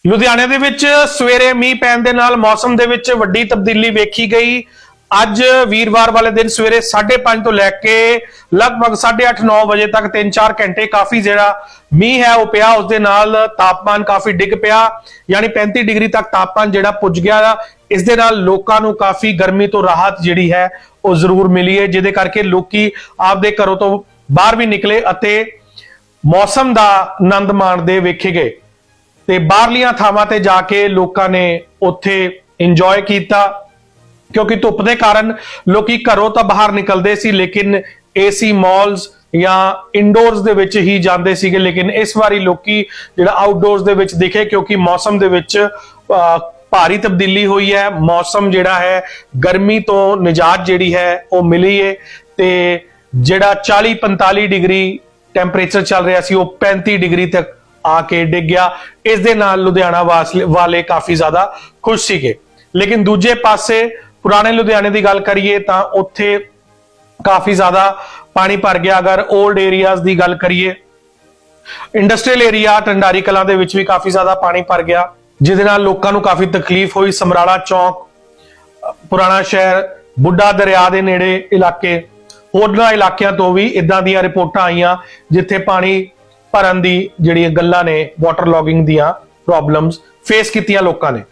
ਲੁਧਿਆਣੇ ਦੇ ਵਿੱਚ ਸਵੇਰੇ ਮੀਂਹ ਪੈਣ ਦੇ ਨਾਲ ਮੌਸਮ ਦੇ ਵਿੱਚ ਵੱਡੀ ਤਬਦੀਲੀ ਵੇਖੀ ਗਈ। ਅੱਜ ਵੀਰਵਾਰ वाले दिन सवेरे 5:30 तो लैके लगभग 8:30-9 बजे तक 3-4 घंटे काफी जिहड़ा मीह है वह पिया, उस दे नाल तापमान काफी डिग पिया, यानी 35 डिग्री तक तापमान जिहड़ा पुज गया। इस दे नाल लोकां नूं काफी गर्मी तो राहत जिहड़ी है वह जरूर मिली है, जिहदे करके लोकी आपदे घरों तो बाहर भी निकले अते मौसम दा आनंद माणदे वेखे गए ते बाहरलियां थावां ते जाके लोकां ने उत्थे इंजॉय कीता, क्योंकि धुप के कारण लोग घरों तो बाहर निकलते सी लेकिन एसी मॉल्स या इंडोर्स दे विच ही जाते सी। लेकिन इस बारी लोग आउटडोर्स दे विच दिखे, क्योंकि मौसम दे विच भारी तब्दीली हुई है। मौसम जिहड़ा है गर्मी तो निजात जिहड़ी है वो मिली है ते जिहड़ा 40-45 डिग्री टैंपरेचर चल रहा सी वो 35 डिग्री तक आके डिग गया। इस दे नाल लुधियाना वाले काफी ज्यादा खुश सीगे। लेकिन दूजे पासे पुराने लुधियाने की गल करिए तो उत्थे काफी ज्यादा पानी भर गया। अगर ओल्ड एरियाज की गल करिए, इंडस्ट्रियल एरिया टंडारी कलां दे विच भी काफी ज्यादा पानी भर गया, जिहदे नाल लोकां नूं काफी तकलीफ हुई। समराला चौक, पुराना शहर, बुढ़ा दरिया के नेड़े इलाके, होरना इलाकों तो भी इदां दीयां रिपोर्टां आईयां जिथे पानी भरन दी जिहड़ियां गल्लां ने, वाटर लॉगिंग दीयां प्रॉब्लम्स फेस कीतियां लोकां ने।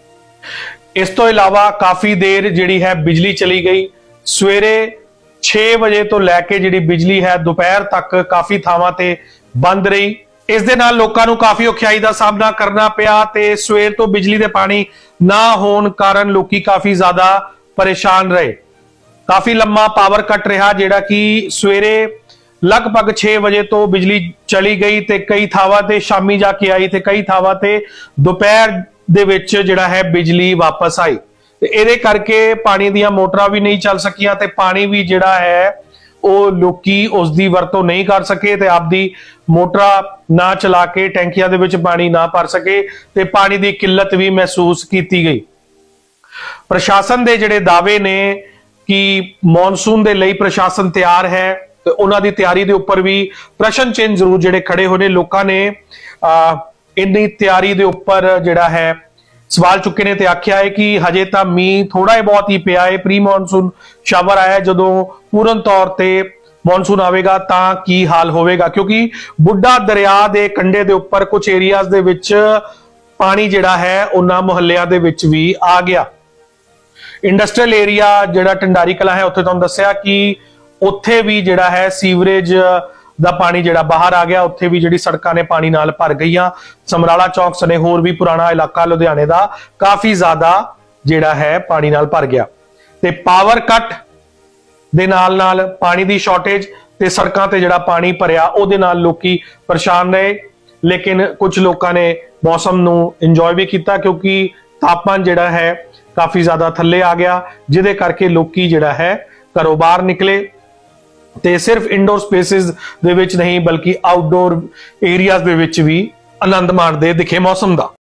इस तो इलावा काफी देर जिहड़ी है बिजली चली गई। सवेरे 6 बजे तो लैके जिहड़ी बिजली है दोपहर तक काफी थावां ते बंद रही। इस दे नाल लोकां नूं काफी औखियाई दा सामना करना पिया ते सवेर तो बिजली दे पानी ना होण कारण लोकी काफी ज्यादा परेशान रहे। काफी लंबा पावर कट रहा, जिहड़ा कि सवेरे लगभग 6 बजे तो बिजली चली गई ते कई थावां ते शामी जाके आई ते कई थावां ते दोपहर दे विच जिहड़ा है बिजली वापस आई ते इहदे करके पानी दीयां मोटरां भी नहीं चल सकियां ते पानी भी जिहड़ा है ਉਹ ਲੋਕੀ ਉਸ ਦੀ ਵਰਤੋਂ नहीं कर सके ते आपदी मोटरां ना चला के टैंकियां दे विच पानी ना भर सके ते पानी दी किल्लत भी महसूस कीती गई। प्रशासन दे जिहड़े दावे ने कि मॉनसून दे लई प्रशासन तैयार है ते उन्हां दी तैयारी दे उपर भी प्रश्न चिन्ह जरूर जिहड़े खड़े होने। लोकां ने इन्नी तैयारी दे उपर जिहड़ा है सवाल चुके ने ते आख्या है कि हजे तां मीह थोड़ा बहुत ही पिया है, प्री मॉनसून शावर आया, जदों पूर्ण तौर ते मॉनसून आवेगा तां की हाल होवेगा, क्योंकि बुढ़ा दरिया दे कंढे दे उपर कुछ एरियाज दे विच पानी जिहड़ा है उन्हां मुहल्लियां दे विच भी आ गया। इंडस्ट्रियल एरिया जिहड़ा टंडारी कला है उत्थे तुहानूं दस्सिया कि उत्थे भी जिहड़ा है सीवरेज दा पानी जिहड़ा बाहर आ गया, उत्थे भी जिहड़ी सड़कां ने पानी नाल भर गईयां। समराला चौक सने होर भी पुराना इलाका लुधियाने दा काफी ज्यादा जिहड़ा है पानी नाल भर गया ते पावर कट दे नाल नाल पानी दी शॉर्टेज ते सड़कां ते जिहड़ा पानी भरिया उहदे नाल लोकी परेशान रहे। लेकिन कुछ लोकां ने मौसम नूं इंजॉय भी किया, क्योंकि तापमान जिहड़ा है काफी ज्यादा थल्ले आ गया, जिहदे करके लोकी जिहड़ा है घरों बाहर निकले ते सिर्फ इंडोर स्पेसिस दे विच नहीं बल्कि आउटडोर एरियाज दे विच भी आनंद माणदे दिखे मौसम दा।